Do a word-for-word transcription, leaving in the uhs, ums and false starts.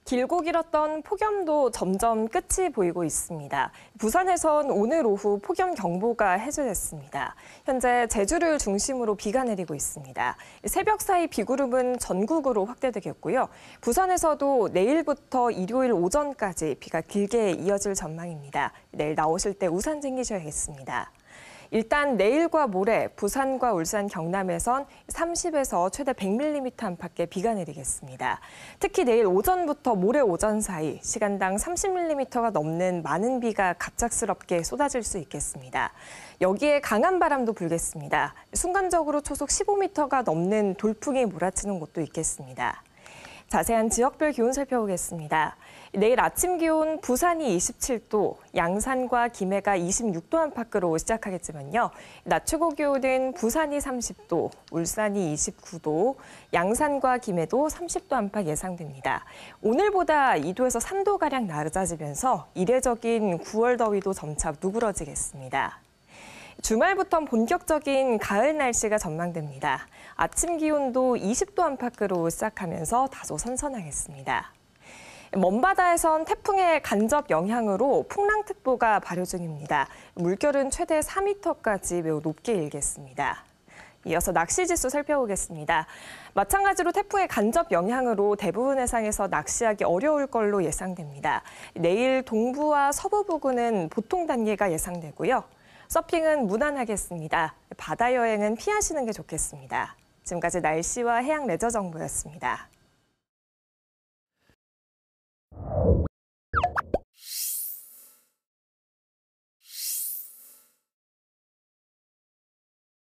길고 길었던 폭염도 점점 끝이 보이고 있습니다. 부산에선 오늘 오후 폭염 경보가 해제됐습니다. 현재 제주를 중심으로 비가 내리고 있습니다. 새벽 사이 비구름은 전국으로 확대되겠고요. 부산에서도 내일부터 일요일 오전까지 비가 길게 이어질 전망입니다. 내일 나오실 때 우산 챙기셔야겠습니다. 일단 내일과 모레 부산과 울산, 경남에선 삼십에서 최대 백 밀리미터 안팎의 비가 내리겠습니다. 특히 내일 오전부터 모레 오전 사이 시간당 삼십 밀리미터가 넘는 많은 비가 갑작스럽게 쏟아질 수 있겠습니다. 여기에 강한 바람도 불겠습니다. 순간적으로 초속 십오 미터가 넘는 돌풍이 몰아치는 곳도 있겠습니다. 자세한 지역별 기온 살펴보겠습니다. 내일 아침 기온 부산이 이십칠 도, 양산과 김해가 이십육 도 안팎으로 시작하겠지만요. 낮 최고 기온은 부산이 삼십 도, 울산이 이십구 도, 양산과 김해도 삼십 도 안팎 예상됩니다. 오늘보다 이 도에서 삼 도가량 낮아지면서 이례적인 구월 더위도 점차 누그러지겠습니다. 주말부터는 본격적인 가을 날씨가 전망됩니다. 아침 기온도 이십 도 안팎으로 시작하면서 다소 선선하겠습니다. 먼바다에선 태풍의 간접 영향으로 풍랑특보가 발효 중입니다. 물결은 최대 사 미터까지 매우 높게 일겠습니다. 이어서 낚시지수 살펴보겠습니다. 마찬가지로 태풍의 간접 영향으로 대부분 해상에서 낚시하기 어려울 걸로 예상됩니다. 내일 동부와 서부 부근은 보통 단계가 예상되고요. 서핑은 무난하겠습니다. 바다 여행은 피하시는 게 좋겠습니다. 지금까지 날씨와 해양 레저 정보였습니다.